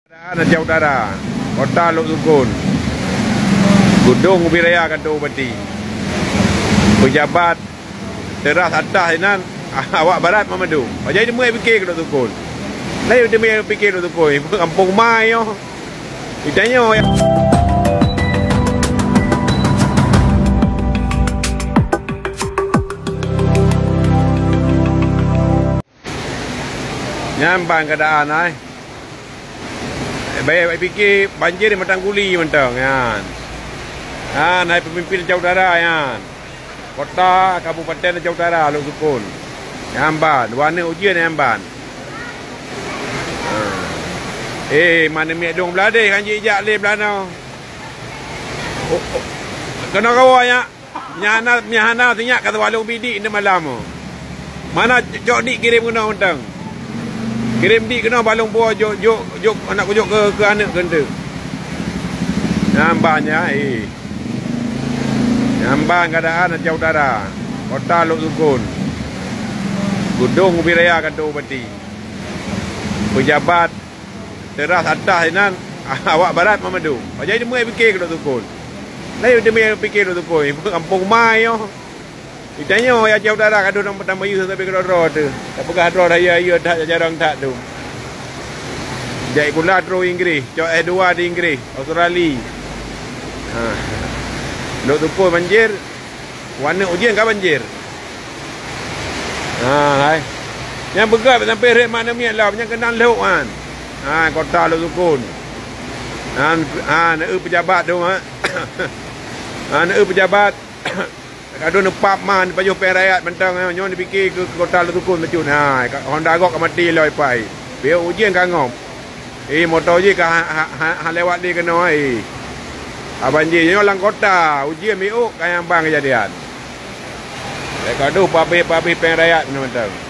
Aceh Utara, Kota Lok Sukun, Gunung Ubi Raya Kadu Beti, pejabat teras atas ini, awak barat Mamadu. Jadi dia fikir ke Lok Sukun. Lain dia fikir Lok Sukun, kampung mai yo. Ditanya ya. Nyampan keadaan ai. Baik fikir banjir di Matangguli mentang kan. Naik pemimpin Aceh Utara kan. Kota Kabupaten Aceh Utara Lok Sukun. Nyamban, warna ujian nyamban. Mana miak dong belade kan jejak le belana. Kena kawanya. Nyahana tinyak kata walung bidik ni malam. Mana jok dik kirim kena mentang. Kirim dik kena balung buah jok anak kujok ke anak kena. Nampaknya Nyamban keadaan Aceh Utara, Kota Lok Sukun, Gunung Ubi Raya Kadu Beti, pejabat teras atas ini, awak barat Mamadu. Jadi dia fikir ke Lok Sukun. Lain dia fikir Lok Sukun, kampung mai yo. Ditanya ya Aceh Utara kadu nang pertama you sampai ke ro tu. Tak pegah ro dah ya tak jarang tak tu. Jadi pula terus Inggeris, cok dua di Inggeris, Australia. Lok Sukun banjir. Warna ujian kan banjir. Hai. Yang begat sampai rek mana miat lah, yang kenal lauk kan. Kota Lok Sukun. Nak pejabat tu nak pejabat kadu nepap man payuh pen rakyat mentang nyon dipikir ke Kota Lok Sukun macun Honda gok mati loi pai biar ujian kangop motor je ka lewat dia kena banjir nyo lang kota ujian miuk kayang bang kejadian kadu pabrik pen rakyat mentang